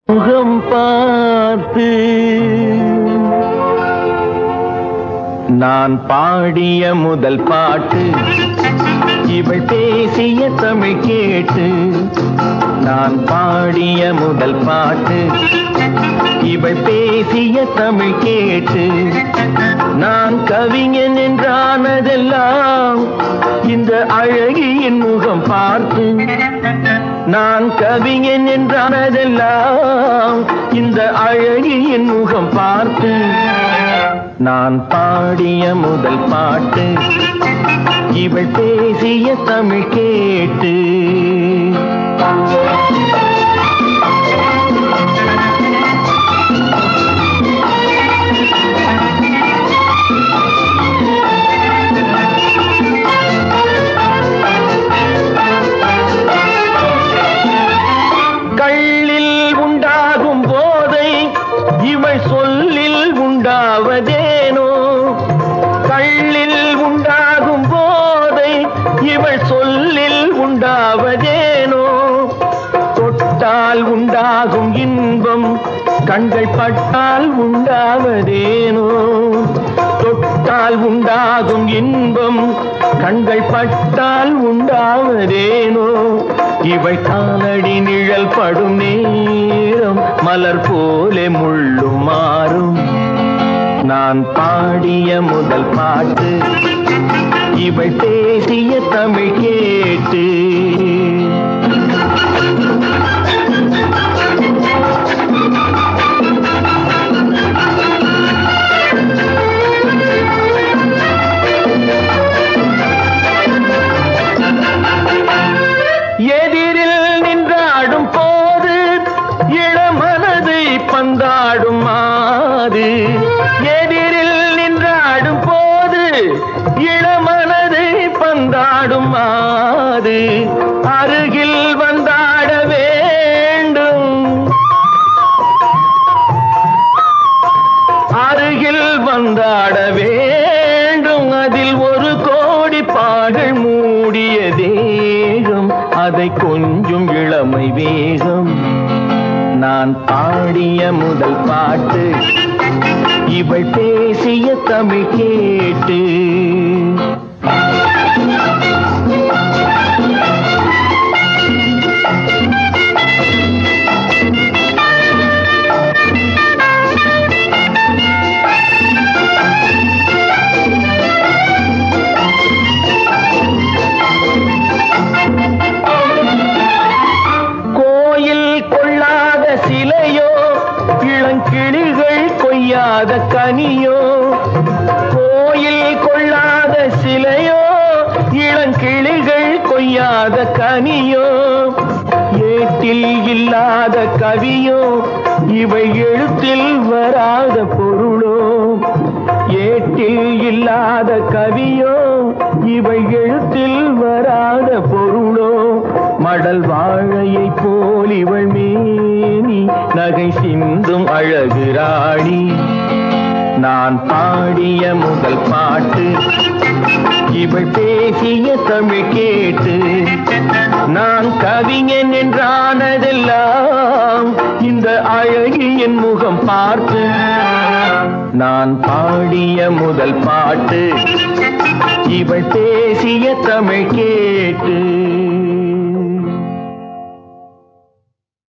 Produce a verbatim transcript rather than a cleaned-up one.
முகம் பார்த்து நான் பாடிய முதல் பாட்டு, இவள் பேசிய தமிழ் கேட்டு. நான் பாடிய முதல் பாட்டு, இவள் பேசிய தமிழ் கேட்டு. நான் கவிஞன் என்றானதெல்லாம் இந்த அழகியின் முகம் பார்த்து. நான் கவிஞன் என்றானதெல்லாம் இந்த அழகியின் முகம் பார்த்து. நான் பாடிய முதல் பாட்டு, இவள் பேசிய தமிழ் கேட்டு. கள்ளில் உண்டாகும் போதை இவள் சொல்லில் உண்டாவதேனோ. கள்ளில் உண்டாகும் போதை இவள் சொல்லில் உண்டாவதேனோ. தொட்டால் உண்டாகும் இன்பம் கண்கள் பட்டால் உண்டாவதேனோ. தொட்டால் உண்டாகும் இன்பம் கண்கள் பட்டால் உண்டாவதேனோ. இவள் காலடி நிழல் படும் நேரம் மலர் போலே முள்ளும் மாறும். நான் பாடிய முதல் பாட்டு, இவள் பேசிய தமிழ் கேட்டு. எதிரில் நின்றாடும் போது இளமனதை பந்தாடும் மாது. எதிரில் நின்றாடும் போது இளமனதை பந்தாடும் மாது. அருகில் வந்தாட வேண்டும், அருகில் வந்தாட வேண்டும். அதில் ஒரு கோடி பாடல் மூடிய தேகம், அதை கொஞ்சம் இளமை வேகம். நான் பாடிய முதல் பாட்டு, இவள் பேசிய தமிழ் கேட்டு. சிலையோ இளங்கிளிகள் கொய்யாத கனியோ. கோயில் கொள்ளாத சிலையோ இளங்கிளிகள் கொய்யாத கனியோ. ஏட்டில் இல்லாத கவியோ இவை எழுத்தில் வராத பொருளோ. ஏட்டில் இல்லாத கவியோ இவை எழுத்தில் வராத பொருளோ. மடல் வாழையை போல் இவள் மேனி நகை சிந்தும் அழகு ராணி. நான் பாடிய முதல் பாட்டு, இவள் பேசிய தமிழ் கேட்டு. நான் கவிஞன் என்றானதெல்லாம் இந்த அழகியின் முகம் பார்த்து. நான் பாடிய முதல் பாட்டு, இவள் பேசிய தமிழ் கேட்டு.